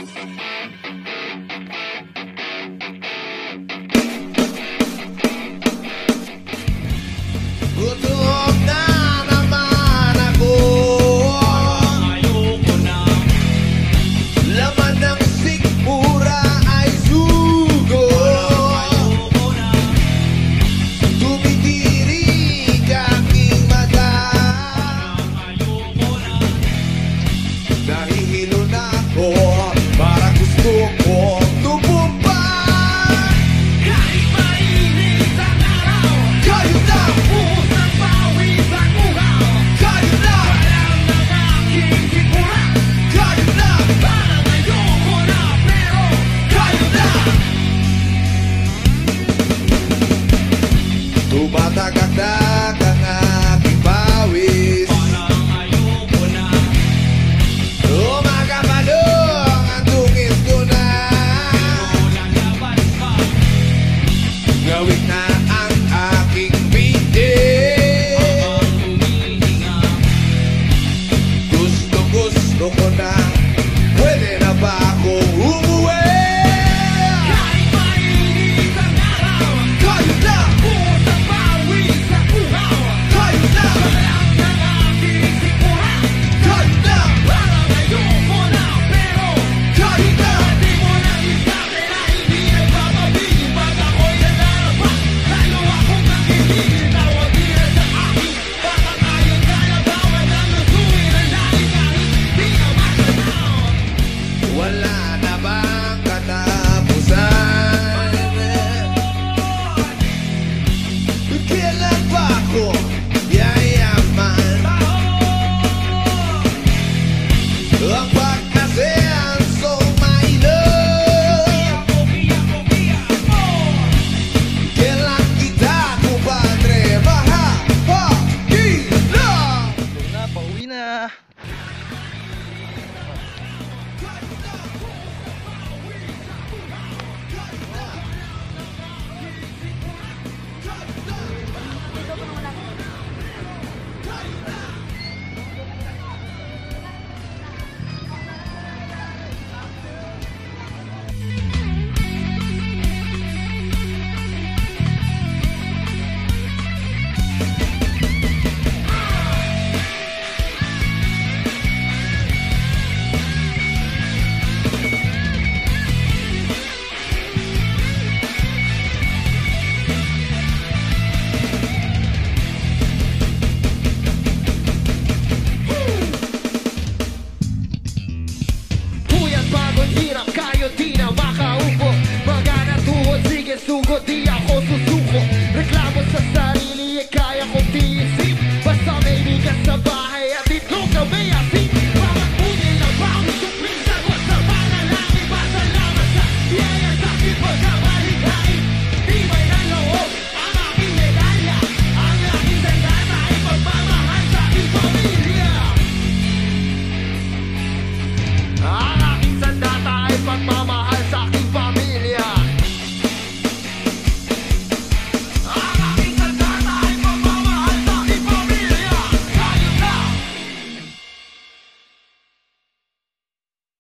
Gutom na naman ako. Ayoko na. Laman ng sikmura ay sugo. Ayoko na. Tumitirik aking mata. Ayoko na. Nahihilo na ako. Para gusto kong tumumpa. Kahit mainit ang araw, kayo na. Pusang pawis ang uhaw, kayo na. Alam ng aking sikmura, kayo na. Parang ayoko na pero kayo na. Tumatagakdak ang aking pawis. Parang ayoko na. Umagabalong ang tungis ko na. Pero lalabas pa. Gawin na ang aking bindi. Habang humihinga, gusto ko na. Pwede na ba akong umuwi? Kahit mainit ang araw, kayo na. Pusang pawis ang uhaw, kayo na. Alam ng aking sikmura, kayo na. Parang ayoko na pero kayo na. Di mo na isabi na hindi nagpapabigil. Pag ako'y nalalabas, lalo akong nakitigil. Tawag nila sa akin, baka tayo kaya bawal ang lusuin ang lahi kahit di na masanaw. Wala na bang katapusan? Kailan ba ako yayaman? Ang pagkasenso mailog. Kailan kita kumpadre mahahagilan? Na, pauwi na. Puyat, pagod, hirap, kayo di na makaupo. Magana tuhod, sige sugo, di ako susuko. Reklamo sa sarili, kaya kong tiisin. Basta may bigas sa